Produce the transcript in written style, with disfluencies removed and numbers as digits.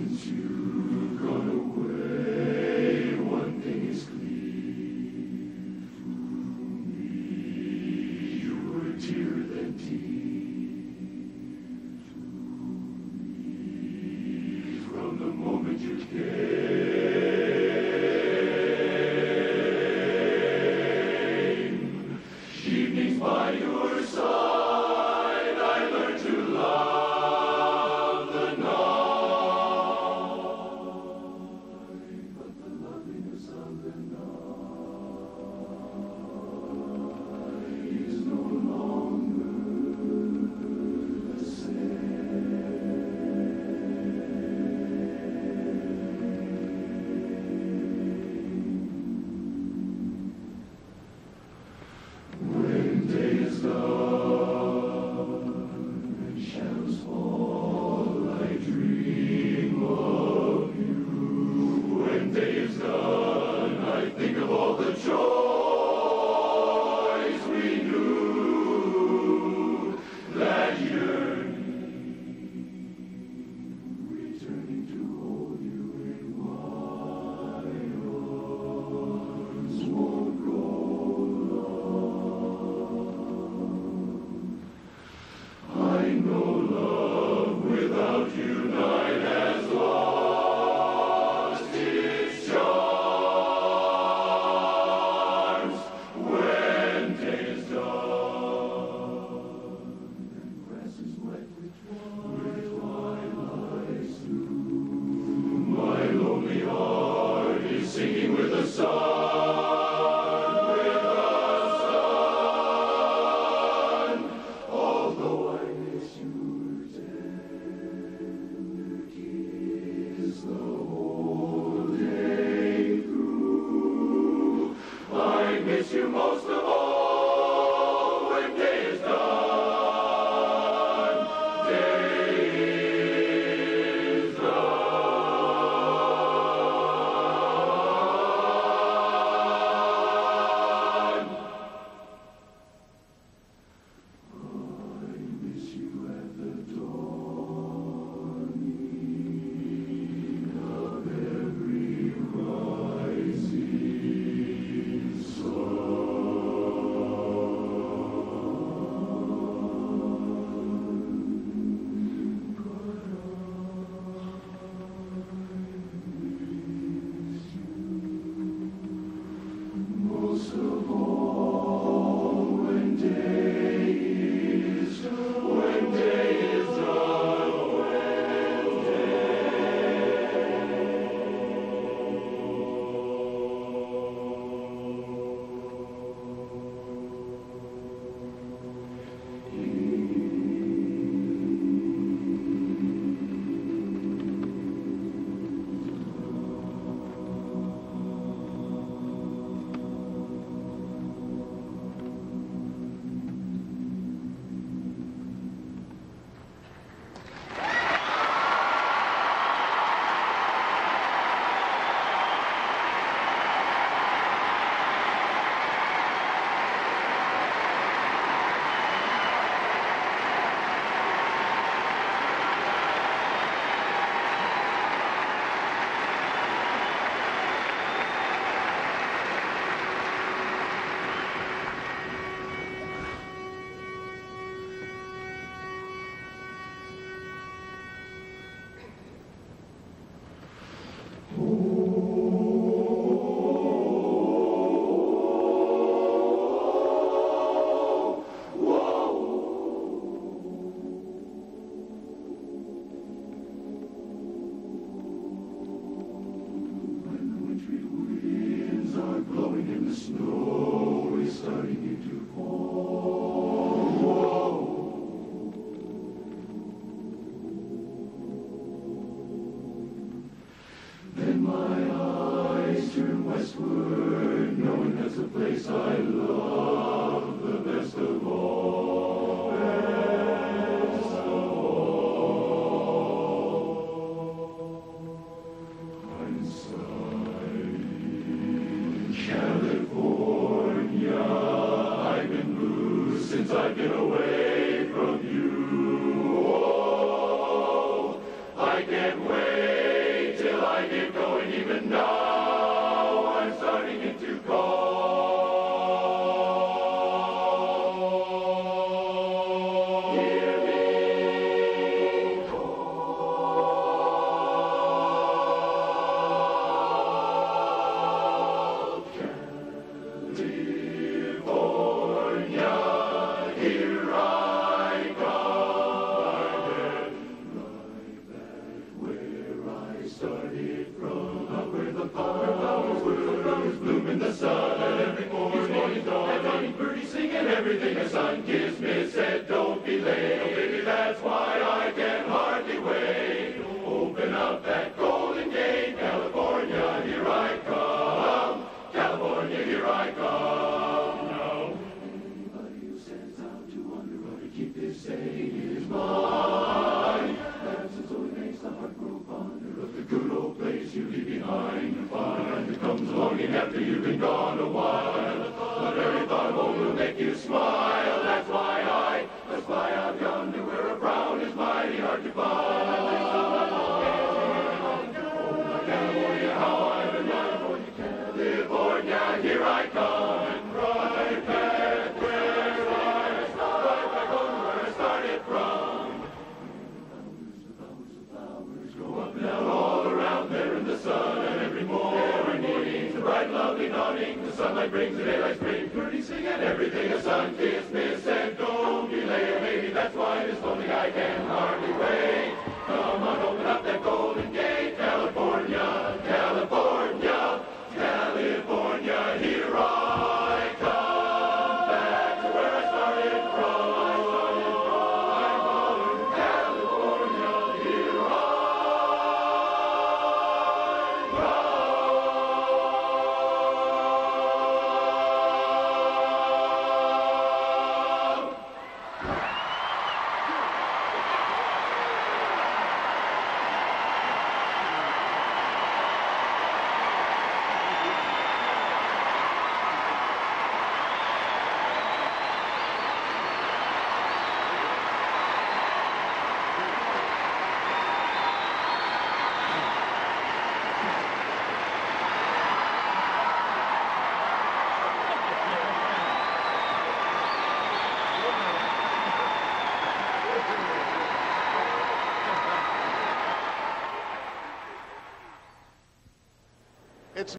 I can't wait. say is mine. Absence only makes the heart grow fonder of the good old place you leave behind. Find it comes longing after you've been gone a while. The very thought of home will make you smile. That's why I must fly out yonder where a frown is mighty hard to find. California, how I've been running for you, California, here I come. And right back where I started, right back home where I started from. The flowers go up and down all around there in the sun, and every morning, the bright lovely dawning, the sunlight brings the daylight spring, pretty sing and everything a sun kiss, miss, and don't be late, baby, that's why this lonely I can hardly wait.